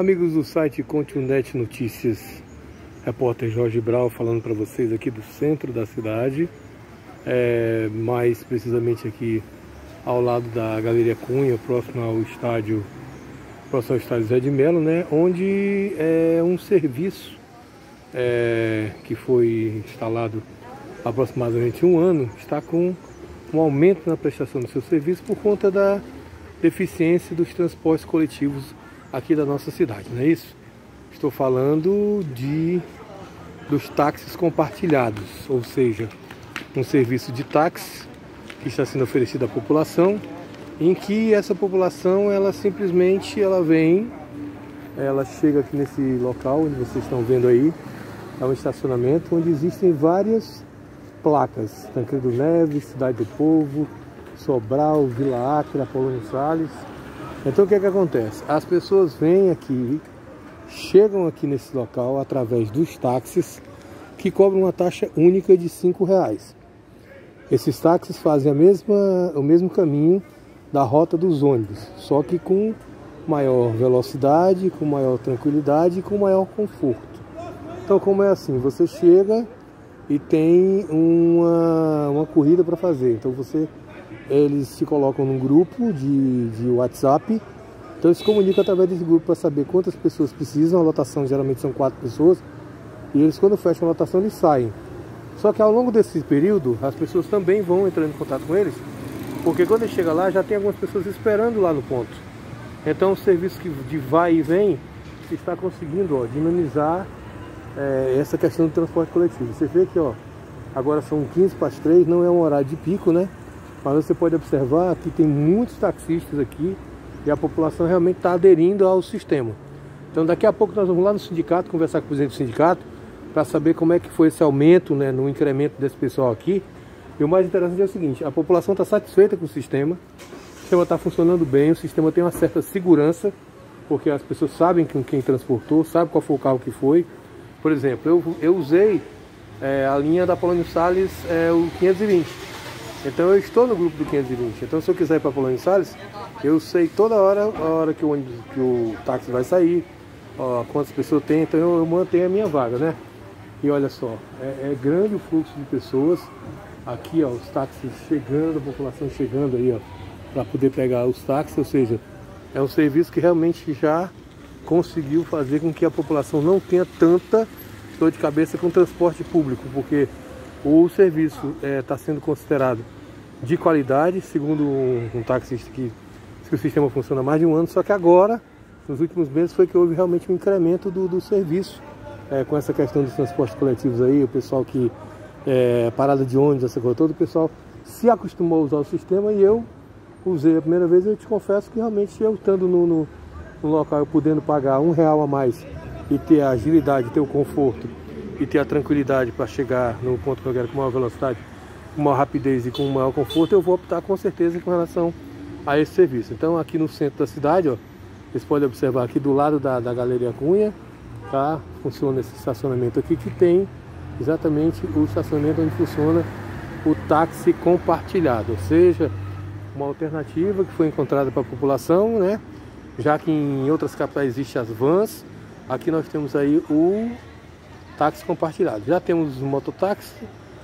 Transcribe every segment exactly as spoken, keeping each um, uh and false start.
amigos do site Continente Notícias, repórter Jorge Brau falando para vocês aqui do centro da cidade, é, mais precisamente aqui ao lado da Galeria Cunha, próximo ao estádio, próximo ao estádio Zé de Melo, né, onde é um serviço é, que foi instalado há aproximadamente um ano, está com um aumento na prestação do seu serviço por conta da deficiência dos transportes coletivos aqui da nossa cidade, não é isso? Estou falando de dos táxis compartilhados, ou seja, um serviço de táxi que está sendo oferecido à população, em que essa população ela simplesmente ela vem, ela chega aqui nesse local onde vocês estão vendo aí, é um estacionamento onde existem várias placas, Tancredo Neves, Cidade do Povo, Sobral, Vila Acre, Apolônio Salles. Então o que é que acontece? As pessoas vêm aqui, chegam aqui nesse local através dos táxis que cobram uma taxa única de cinco reais. Esses táxis fazem a mesma, o mesmo caminho da rota dos ônibus, só que com maior velocidade, com maior tranquilidade e com maior conforto. Então como é assim? Você chega e tem uma, uma corrida para fazer. Então você... eles se colocam num grupo de, de WhatsApp, então eles se comunicam através desse grupo para saber quantas pessoas precisam. A lotação geralmente são quatro pessoas, e eles, quando fecham a lotação, eles saem. Só que ao longo desse período as pessoas também vão entrando em contato com eles, porque quando ele chega lá já tem algumas pessoas esperando lá no ponto. Então o serviço que de vai e vem está conseguindo ó, dinamizar é, essa questão do transporte coletivo. Você vê que ó, agora são quinze para as três, não é um horário de pico, né? Mas você pode observar que tem muitos taxistas aqui e a população realmente está aderindo ao sistema. Então daqui a pouco nós vamos lá no sindicato, conversar com o presidente do sindicato para saber como é que foi esse aumento, né, no incremento desse pessoal aqui. E o mais interessante é o seguinte, a população está satisfeita com o sistema, o sistema está funcionando bem, o sistema tem uma certa segurança, porque as pessoas sabem com quem transportou, sabem qual foi o carro que foi. Por exemplo, eu, eu usei é, a linha da Apolônio Salles, é, o quinhentos e vinte. Então eu estou no grupo do quinhentos e vinte. Então se eu quiser ir para Apolônio Salles, eu sei toda hora a hora que o, ônibus, que o táxi vai sair, ó, quantas pessoas tem, então eu, eu mantenho a minha vaga, né? E olha só, é, é grande o fluxo de pessoas. Aqui ó, os táxis chegando, a população chegando aí ó, para poder pegar os táxis, ou seja, é um serviço que realmente já conseguiu fazer com que a população não tenha tanta dor de cabeça com o transporte público, porque o serviço está é, sendo considerado de qualidade, segundo um, um taxista que, que o sistema funciona há mais de um ano, só que agora, nos últimos meses, foi que houve realmente um incremento do, do serviço, é, com essa questão dos transportes coletivos aí, o pessoal que, é, parada de ônibus, essa coisa toda, o pessoal se acostumou a usar o sistema e eu usei a primeira vez. Eu te confesso que realmente eu estando no, no, no local, eu podendo pagar um real a mais e ter a agilidade, ter o conforto e ter a tranquilidade para chegar no ponto que eu quero com maior velocidade, com maior rapidez e com maior conforto, eu vou optar com certeza com relação a esse serviço. Então aqui no centro da cidade, ó, vocês podem observar aqui do lado da, da Galeria Cunha, tá? Funciona esse estacionamento aqui que tem exatamente o estacionamento onde funciona o táxi compartilhado, ou seja, uma alternativa que foi encontrada para a população, né? Já que em outras capitais existem as vans, aqui nós temos aí o táxi compartilhado. Já temos o mototáxi,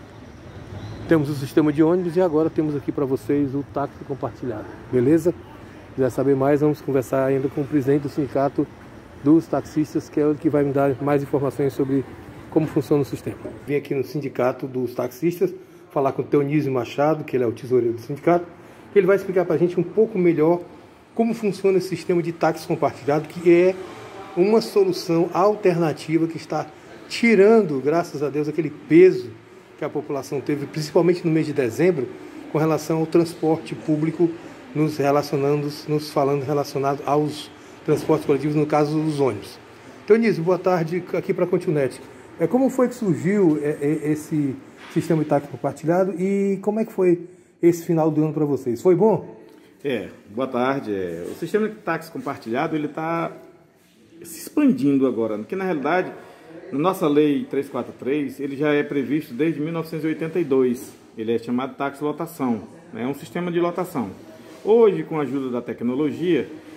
temos o sistema de ônibus e agora temos aqui para vocês o táxi compartilhado, beleza? Se quiser saber mais, vamos conversar ainda com o presidente do sindicato dos taxistas, que é o que vai me dar mais informações sobre como funciona o sistema. Vim aqui no sindicato dos taxistas falar com o Teonísio Machado, que ele é o tesoureiro do sindicato, que ele vai explicar para a gente um pouco melhor como funciona esse sistema de táxi compartilhado, que é uma solução alternativa que está tirando, graças a Deus, aquele peso que a população teve, principalmente no mês de dezembro, com relação ao transporte público, nos relacionando, nos falando relacionado aos transportes coletivos, no caso dos ônibus. Teonísio, boa tarde, aqui para a Continente. É, como foi que surgiu é, é, esse sistema de táxi compartilhado e como é que foi esse final do ano para vocês? Foi bom? É, boa tarde. É, o sistema de táxi compartilhado ele está se expandindo agora, porque na realidade, na nossa lei trezentos e quarenta e três, ele já é previsto desde mil novecentos e oitenta e dois. Ele é chamado táxi lotação, né? É um sistema de lotação. Hoje, com a ajuda da tecnologia,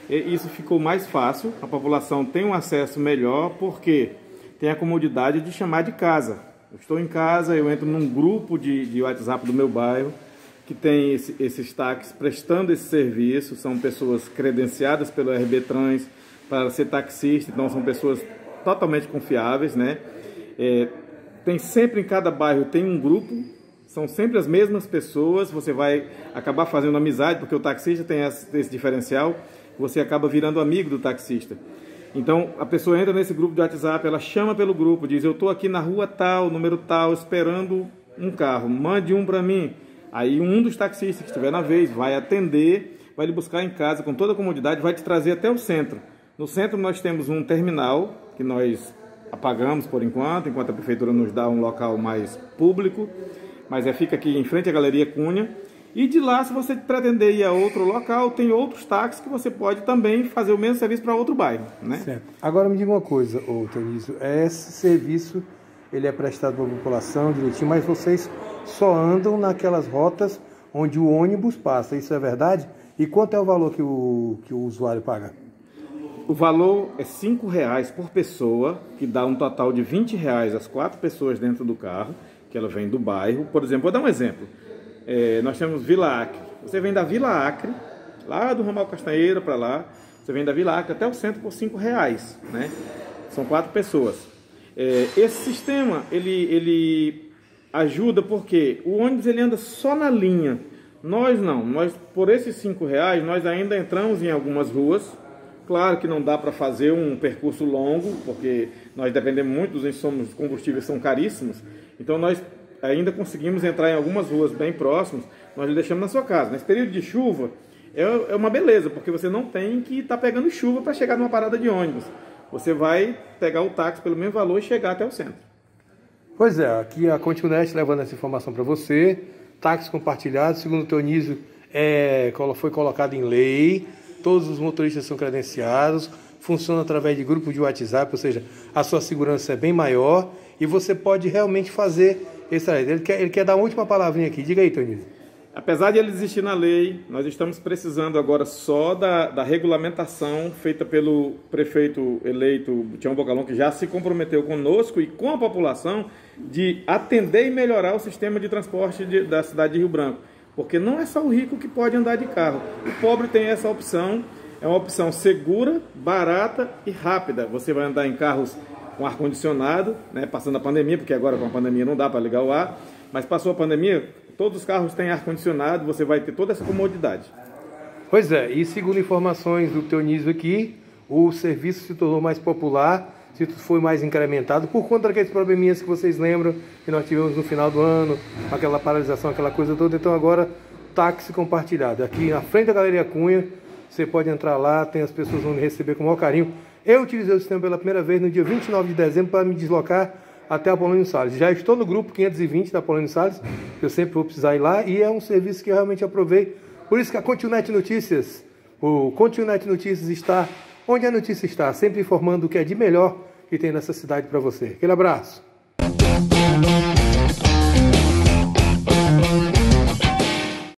isso ficou mais fácil, a população tem um acesso melhor, porque tem a comodidade de chamar de casa. Eu estou em casa, eu entro num grupo de, de WhatsApp do meu bairro, que tem esse, esses táxis prestando esse serviço, são pessoas credenciadas pelo R B Trans para ser taxista, então são pessoas totalmente confiáveis, né? É, tem sempre em cada bairro tem um grupo, são sempre as mesmas pessoas, você vai acabar fazendo amizade, porque o taxista tem esse, esse diferencial, você acaba virando amigo do taxista. Então a pessoa entra nesse grupo de WhatsApp, ela chama pelo grupo, diz: eu estou aqui na rua tal, número tal, esperando um carro, mande um para mim. Aí um dos taxistas que estiver na vez vai atender, vai lhe buscar em casa com toda a comodidade, vai te trazer até o centro. No centro nós temos um terminal que nós apagamos por enquanto, enquanto a prefeitura nos dá um local mais público, mas é, fica aqui em frente à Galeria Cunha. E de lá, se você pretender ir a outro local, tem outros táxis que você pode também fazer o mesmo serviço para outro bairro, né? Certo. Agora me diga uma coisa, ô Teonísio, esse serviço ele é prestado para a população direitinho, mas vocês só andam naquelas rotas onde o ônibus passa, isso é verdade? E quanto é o valor que o, que o usuário paga? O valor é cinco reais por pessoa, que dá um total de vinte reais às quatro pessoas dentro do carro, que ela vem do bairro. Por exemplo, vou dar um exemplo. É, nós temos Vila Acre. Você vem da Vila Acre, lá do Ramal Castanheira para lá, você vem da Vila Acre até o centro por cinco reais, né? São quatro pessoas. É, esse sistema, ele, ele ajuda porque o ônibus ele anda só na linha. Nós não. Nós, por esses cinco reais, nós ainda entramos em algumas ruas. Claro que não dá para fazer um percurso longo, porque nós dependemos muito dos insumos, os combustíveis são caríssimos. Então nós ainda conseguimos entrar em algumas ruas bem próximas, nós lhe deixamos na sua casa. Nesse período de chuva, é uma beleza, porque você não tem que estar tá pegando chuva para chegar numa parada de ônibus. Você vai pegar o táxi pelo mesmo valor e chegar até o centro. Pois é, aqui a Continente levando essa informação para você. Táxi compartilhado, segundo o Teonísio, é, foi colocado em lei, todos os motoristas são credenciados, funciona através de grupo de WhatsApp, ou seja, a sua segurança é bem maior e você pode realmente fazer esse. Ele quer, ele quer dar uma última palavrinha aqui, diga aí, Teonísio. Apesar de ele existir na lei, nós estamos precisando agora só da, da regulamentação feita pelo prefeito eleito Tião Bocalon, que já se comprometeu conosco e com a população de atender e melhorar o sistema de transporte de, da cidade de Rio Branco. Porque não é só o rico que pode andar de carro. O pobre tem essa opção, é uma opção segura, barata e rápida. Você vai andar em carros com ar-condicionado, né, passando a pandemia, porque agora com a pandemia não dá para ligar o ar, mas passou a pandemia, todos os carros têm ar-condicionado, você vai ter toda essa comodidade. Pois é, e segundo informações do Teonísio aqui, o serviço se tornou mais popular, se foi mais incrementado, por conta daqueles probleminhas que vocês lembram que nós tivemos no final do ano, aquela paralisação, aquela coisa toda. Então agora, táxi compartilhado. Aqui na frente da Galeria Cunha, você pode entrar lá, tem as pessoas que vão me receber com o maior carinho. Eu utilizei o sistema pela primeira vez no dia vinte e nove de dezembro para me deslocar até a Polônio Salles. Já estou no grupo quinhentos e vinte da Polônio Salles, eu sempre vou precisar ir lá, e é um serviço que eu realmente aprovei. Por isso que a Continente Notícias, o Continente Notícias está onde a notícia está, sempre informando o que é de melhor que tem nessa cidade para você. Aquele abraço.